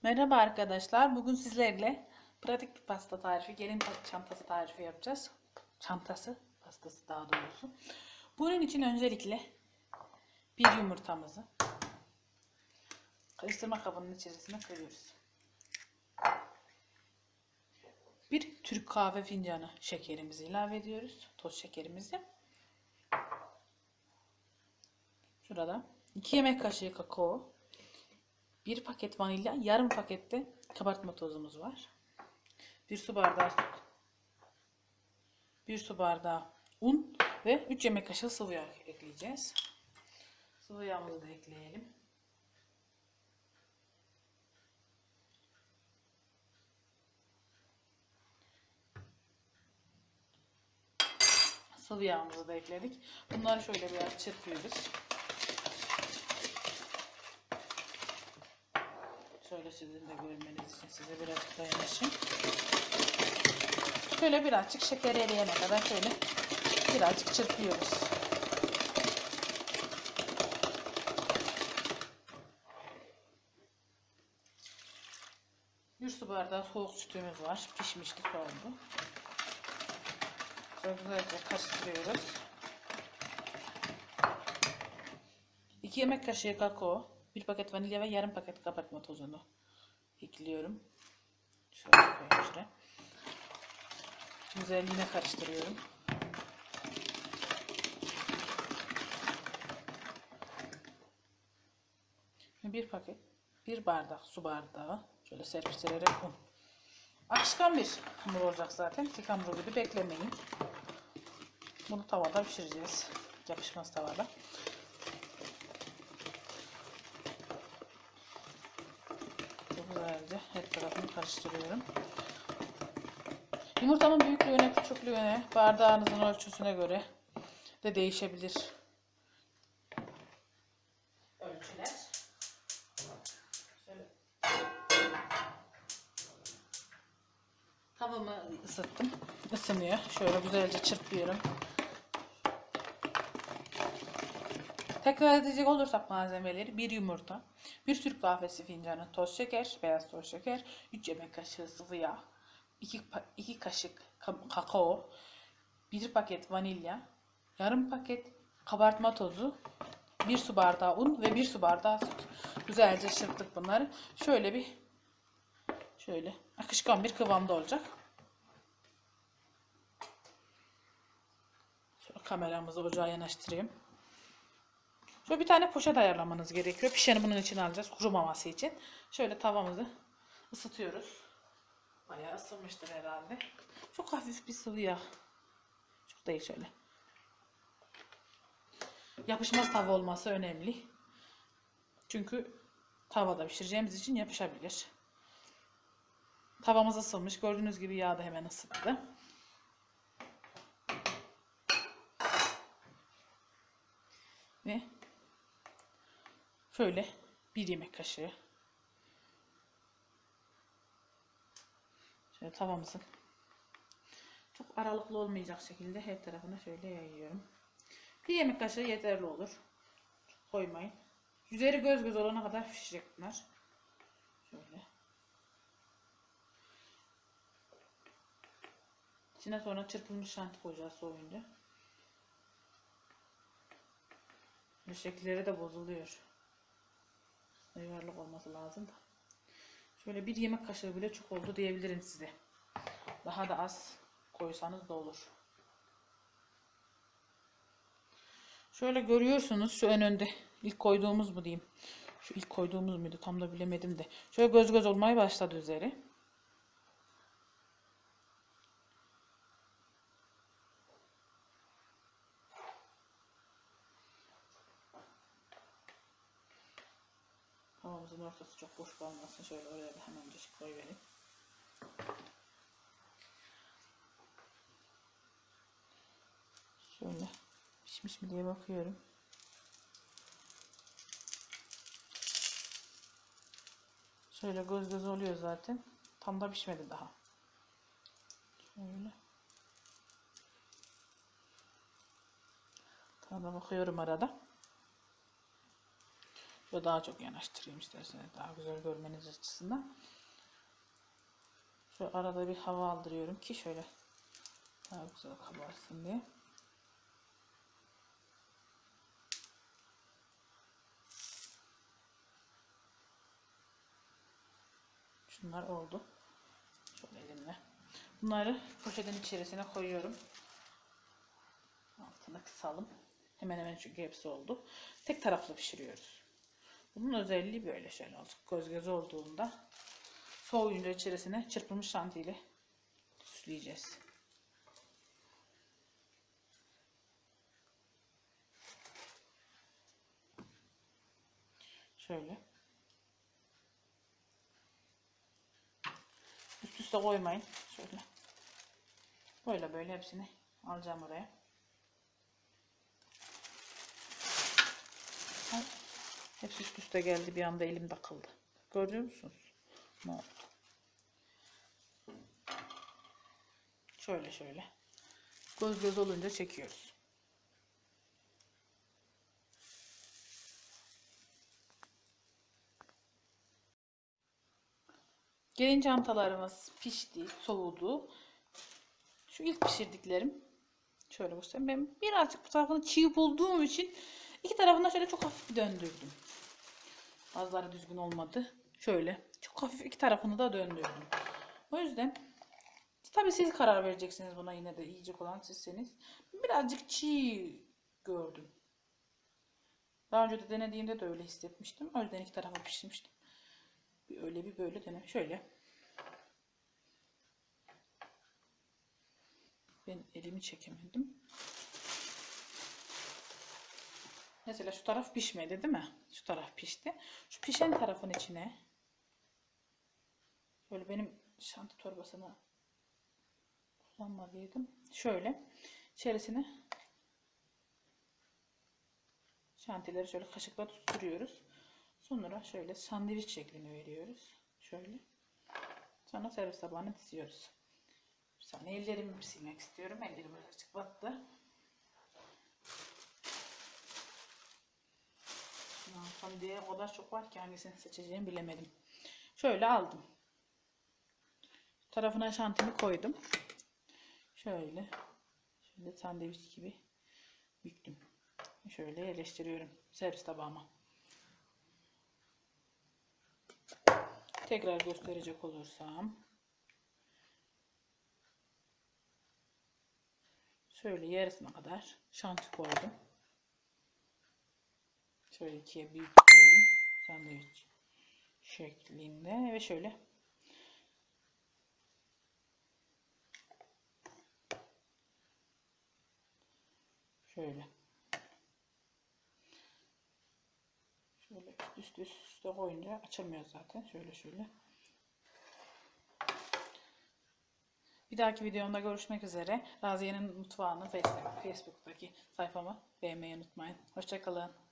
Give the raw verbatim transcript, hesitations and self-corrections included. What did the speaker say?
Merhaba arkadaşlar. Bugün sizlerle pratik bir pasta tarifi, gelin çantası tarifi yapacağız. Çantası, pastası daha doğrusu. Bunun için öncelikle bir yumurtamızı karıştırma kabının içerisine koyuyoruz. Bir Türk kahve fincanı şekerimizi ilave ediyoruz. Toz şekerimizi. Şurada iki yemek kaşığı kakao, bir paket vanilya, yarım pakette kabartma tozumuz var. bir su bardağı süt, bir su bardağı un ve üç yemek kaşığı sıvı yağ ekleyeceğiz. Sıvı yağımızı da ekleyelim. Sıvı yağımızı da ekledik. Bunları şöyle biraz çırpıyoruz. Şöyle sizin de görmeniz için size birazcık da yanaşayım. Şöyle birazcık şeker eriyene kadar şöyle birazcık çırpıyoruz. Bir su bardağı soğuk sütümüz var. Pişmişti, soğudu. Şöyle güzelce karıştırıyoruz. iki yemek kaşığı kakao, bir paket vanilya ve yarım paket kabartma tozunu ekliyorum. Şöyle koyayım şuraya. Güzelliğine karıştırıyorum. Bir paket, bir bardak su bardağı şöyle serpiştirerek un. Akışkan bir hamur olacak zaten. Tik hamuru gibi beklemeyin. Bunu tavada pişireceğiz. Yapışmaz tavada. Güzelce her tarafını karıştırıyorum. Yumurtanın büyüklüğüne, küçüklüğüne, bardağınızın ölçüsüne göre de değişebilir ölçüler. Şöyle tavamı ısıttım. Isınıyor. Şöyle güzelce çırpıyorum. Tekrar edecek olursak malzemeleri: bir yumurta, bir Türk kahvesi fincanı toz şeker, beyaz toz şeker, üç yemek kaşığı sıvı yağ, iki kaşık kakao, bir paket vanilya, yarım paket kabartma tozu, bir su bardağı un ve bir su bardağı süt. Güzelce çırptık bunları. Şöyle bir şöyle akışkan bir kıvamda olacak. Şöyle kameramızı ocağa yanaştırayım. Şöyle bir tane poşet ayarlamanız gerekiyor. Pişeni bunun için alacağız, kurumaması için. Şöyle tavamızı ısıtıyoruz. Bayağı ısınmıştır herhalde. Çok hafif bir sıvı yağ. Çok değil, şöyle. Yapışmaz tava olması önemli. Çünkü tavada pişireceğimiz için yapışabilir. Tavamız ısınmış. Gördüğünüz gibi yağ da hemen ısıttı. Ve şöyle bir yemek kaşığı şöyle tavamızın çok aralıklı olmayacak şekilde her tarafına şöyle yayıyorum. Bir yemek kaşığı yeterli olur. Çok koymayın. Üzeri göz göz olana kadar pişecek bunlar. Şöyle. İçine sonra çırpılmış şanti koyacağız soğuyunca. Şekilleri de bozuluyor. Yuvarlak olması lazım da. Şöyle bir yemek kaşığı bile çok oldu diyebilirim size. Daha da az koysanız da olur. Şöyle görüyorsunuz, şu en önde ilk koyduğumuz mu diyeyim. Şu ilk koyduğumuz muydu tam da bilemedim de. Şöyle göz göz olmaya başladı üzeri. Havamızın ortası çok boş kalmasın. Şöyle oraya da hemen bir koyuvereyim. Şöyle pişmiş mi diye bakıyorum. Şöyle göz göz oluyor zaten. Tam da pişmedi daha. Şöyle. Tadına bakıyorum arada. Şöyle daha çok yanaştırayım isterseniz daha güzel görmeniz açısından. Şöyle arada bir hava aldırıyorum ki şöyle daha güzel kabarsın diye. Şunlar oldu. Şöyle elimle. Bunları poşetin içerisine koyuyorum. Altını kısalım. Hemen hemen çünkü hepsi oldu. Tek taraflı pişiriyoruz. Bunun özelliği böyle şöyle olacak. Göz göz olduğunda soğuyunca içerisine çırpılmış şantiyle süsleyeceğiz. Şöyle. Üst üste koymayın. Şöyle. Böyle böyle hepsini alacağım oraya. Hepsi üst üste geldi. Bir anda elim takıldı. Görüyor musunuz? Ne oldu? Şöyle şöyle. Göz göz olunca çekiyoruz. Gelin çantalarımız pişti, soğudu. Şu ilk pişirdiklerim. Şöyle göstereyim. Ben birazcık bu tarafını çiğ bulduğum için iki tarafına şöyle çok hafif bir döndürdüm. Bazıları düzgün olmadı. Şöyle çok hafif iki tarafını da döndürdüm. O yüzden tabii siz karar vereceksiniz buna, yine de yiyecek olan sizseniz. Birazcık çiğ gördüm. Daha önce de denediğimde de öyle hissetmiştim. O yüzden iki tarafı pişirmiştim. Bir öyle bir böyle dene. Şöyle. Ben elimi çekemedim. Mesela şu taraf pişmedi değil mi? Şu taraf pişti. Şu pişen tarafın içine şöyle, benim şanti torbasını kullanmalıydım. Şöyle içerisine şantileri şöyle kaşıkla tutturuyoruz. Sonra şöyle sandviç şeklini veriyoruz. Şöyle. Sonra servis tabağına diziyoruz. Bir saniye ellerimi silmek istiyorum. Ellerim birazcık battı. Tam diye o kadar çok var ki hangisini seçeceğimi bilemedim. Şöyle aldım. Tarafına şantimi koydum. Şöyle. Şöyle sandviç gibi büktüm. Şöyle yerleştiriyorum servis tabağıma. Tekrar gösterecek olursam. Şöyle yarısına kadar şanti koydum. Şöyle ikiye büyütüyorum. Sandviç şeklinde ve şöyle şöyle şöyle üst üste üst üste koyunca açamıyor zaten. Şöyle şöyle. Bir dahaki videomda görüşmek üzere. Raziye'nin mutfağını Facebook'taki sayfama beğenmeyi unutmayın. Hoşça kalın.